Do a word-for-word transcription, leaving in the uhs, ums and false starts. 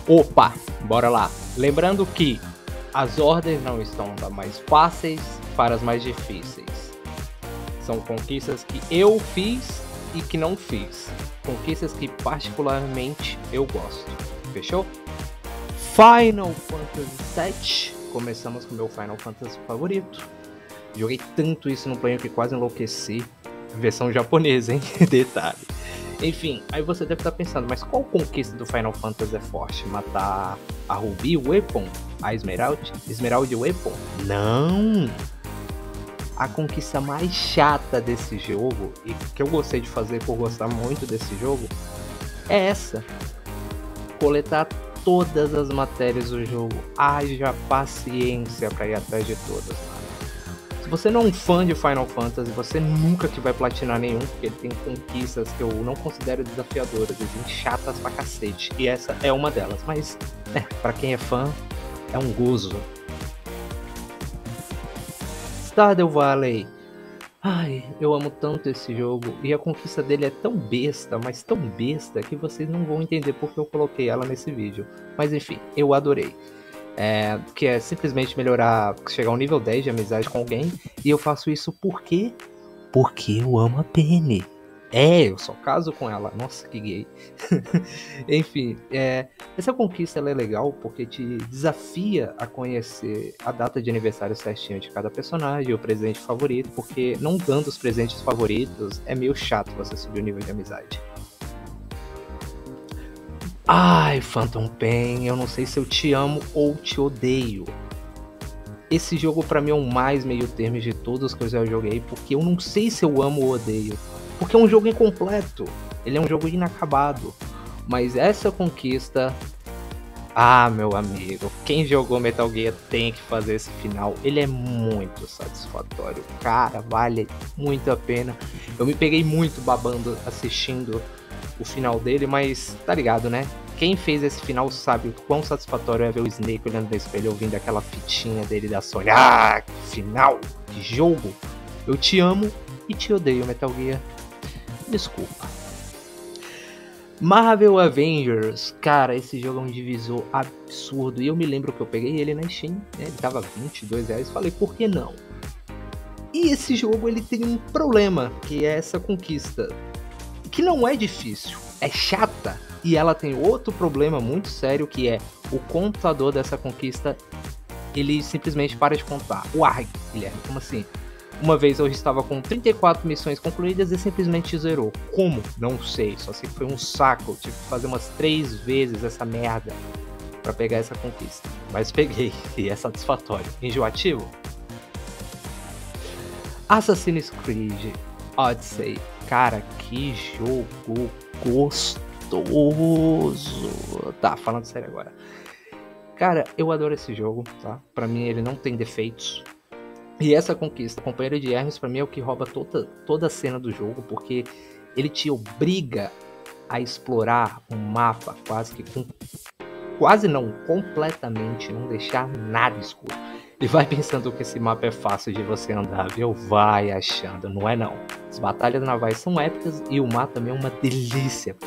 Opa, bora lá. Lembrando que as ordens não estão das mais fáceis para as mais difíceis. São conquistas que eu fiz e que não fiz. Conquistas que particularmente eu gosto. Fechou? Final Fantasy sete. Começamos com o meu Final Fantasy favorito. Joguei tanto isso no Play que quase enlouqueci. Versão japonesa, hein? Detalhe. Enfim, aí você deve estar pensando, mas qual conquista do Final Fantasy é forte? Matar a Ruby Weapon? A Esmeralda? Esmeralda Weapon? Não! A conquista mais chata desse jogo, e que eu gostei de fazer por gostar muito desse jogo, é essa. Coletar todas as matérias do jogo. Haja paciência para ir atrás de todas, mano. Se você não é um fã de Final Fantasy, você nunca que vai platinar nenhum, porque ele tem conquistas que eu não considero desafiadoras, e chatas pra cacete. E essa é uma delas, mas é, pra quem é fã, é um gozo. Stardew Valley. Ai, eu amo tanto esse jogo, e a conquista dele é tão besta, mas tão besta, que vocês não vão entender porque eu coloquei ela nesse vídeo. Mas enfim, eu adorei. É, que é simplesmente melhorar, chegar ao nível dez de amizade com alguém. E eu faço isso por quê? Porque eu amo a Penny. É, eu só caso com ela. Nossa, que gay. Enfim, é, essa conquista ela é legal porque te desafia a conhecer a data de aniversário certinho de cada personagem, o presente favorito, porque não dando os presentes favoritos é meio chato você subir o nível de amizade. Ai, Phantom Pain, eu não sei se eu te amo ou te odeio. Esse jogo pra mim é o mais meio termo de todos que eu já joguei, porque eu não sei se eu amo ou odeio. Porque é um jogo incompleto, ele é um jogo inacabado. Mas essa conquista... Ah, meu amigo, quem jogou Metal Gear tem que fazer esse final. Ele é muito satisfatório, cara, vale muito a pena. Eu me peguei muito babando assistindo o final dele, mas tá ligado, né? Quem fez esse final sabe o quão satisfatório é ver o Snake olhando no espelho, ouvindo aquela fitinha dele da Sony. Ah, que final, que jogo! Eu te amo e te odeio, Metal Gear. Desculpa. Marvel Avengers, cara, esse jogo é um divisor absurdo. E eu me lembro que eu peguei ele na Steam, né? Ele tava vinte e dois reais, falei, por que não? E esse jogo ele tem um problema, que é essa conquista, que não é difícil, é chata. E ela tem outro problema muito sério, que é o contador dessa conquista, ele simplesmente para de contar. Uai, Guilherme, como assim? Uma vez eu estava com trinta e quatro missões concluídas e simplesmente zerou. Como? Não sei, só sei que foi um saco. Eu tive que fazer umas três vezes essa merda para pegar essa conquista. Mas peguei, e é satisfatório. Enjoativo? Assassin's Creed Odyssey. Cara, que jogo gostoso. Tá, falando sério agora. Cara, eu adoro esse jogo, tá? Pra mim ele não tem defeitos. E essa conquista, companheiro de Hermes, pra mim é o que rouba toda, toda a cena do jogo, porque ele te obriga a explorar um mapa quase que com, quase não, completamente, não deixar nada escuro. E vai pensando que esse mapa é fácil de você andar, viu? Vai achando, não é não. As batalhas navais são épicas e o mar também é uma delícia,